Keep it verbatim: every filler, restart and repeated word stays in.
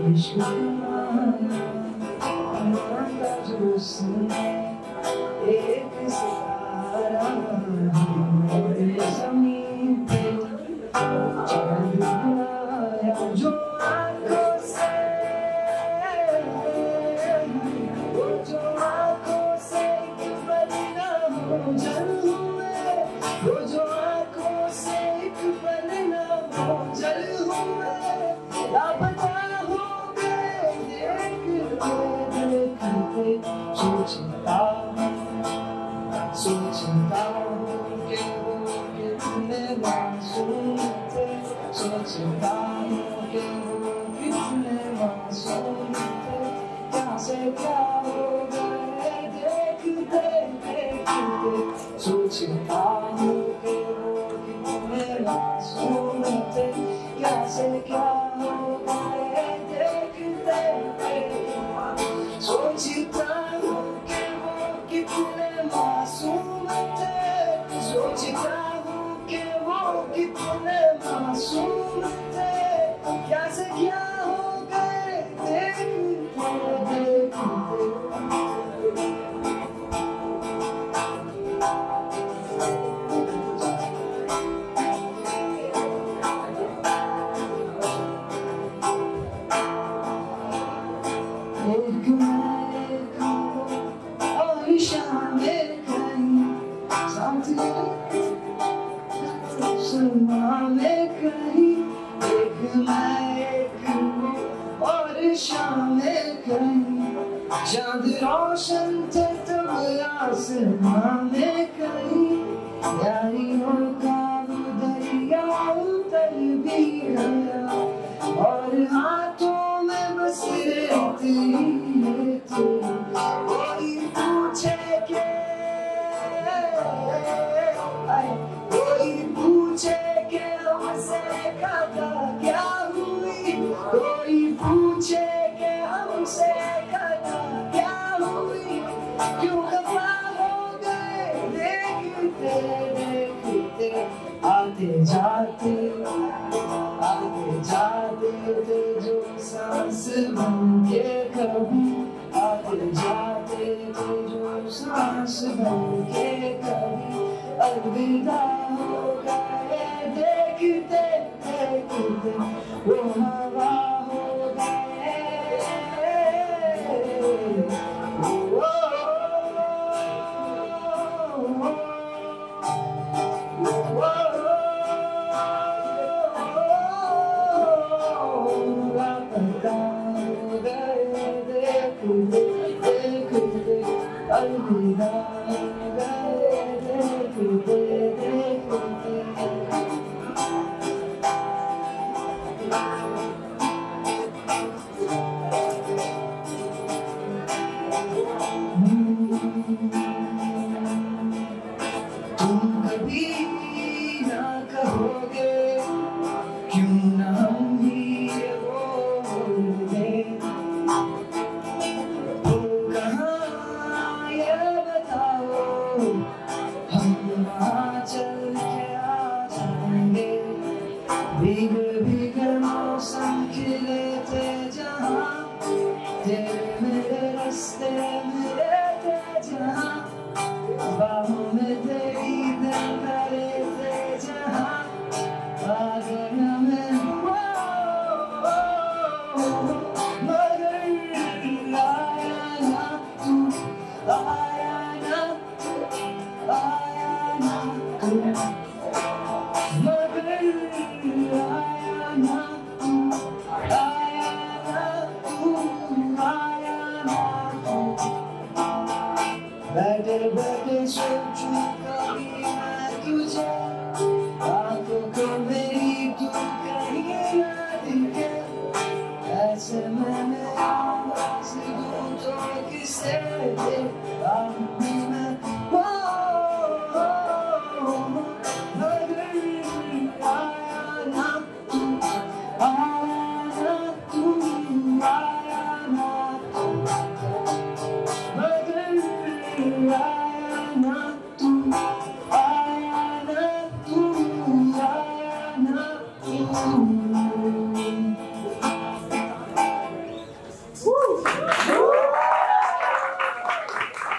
इश्क तुम्हारा मांगा जो उसने एक सितारा मेरे ज़मीन पे चांद बुलाया जो आँखों से वो जो आँखों से एक पल ना हो जल हुए वो जो आँखों से एक पल ना हो जल हुए लापता हो गए देखते देखते सोचता सोचता हूँ कि वो कितने मासूम थे सोचता हूँ कि वो कितने मासूम थे क्या से क्या हो गए देखते देखते सोचता हूँ कि वो कितने मासूम थे क्या से क्या हो गए देखते देखते सोचता हूँ कि वो कितने मासूम थे सोचता हूँ कि वो कितने मासूम थे क्या से क्या हो गए देखते देखते एक मैं एक और शामिल कहीं साथ सुना में कहीं एक मैं एक और शामिल कहीं चांद रोशन थे तब आसमां में कहीं यारियों का वो दरिया उतर भी गया और हाथों में बस रहती रहती कोई पूछे के कोई पूछे के हमसे खता क्या हुई कोई पूछे के हमसे खता क्या हुई क्यों खफा हो गए देखते देखते आते जाते आते जाते थे जो सांस बन के कभी आते जाते थे जो सांस बन के कभी अलविदा हो गए देखते देखते वो हवा हो गए ओ, ओ, ओ, लापता हो गए देखते देखते अलविदा हो गए देखते देखते तुम कभी ना कहोगे क्यों ना हम ही ये बोल दें तुम कहाँ ये बताओ हम वहाँ चल के आ जाएंगे भीग भीग मौसम खिले थे जहाँ तेरे मेरे रास्ते मिले थे जहाँ बाहों में तेरी दिल भरे थे जहाँ आ गया मैं मगर आया ना तू आया ना आया ना तू मगर आया ना तू आया ना तू आया ना तू बैठे बैठे सोचूं कभी मैं तुझे आंखों को मेरी तू कहीं ना दिखे ऐसे मैंने आवाज़ दूं तो किसे दे आऊं मैं ओ, ओ, ओ, मगर आया ना तू आया ना तू आया ना तू मगर आया ना तू आया ना तू आया ना तू you.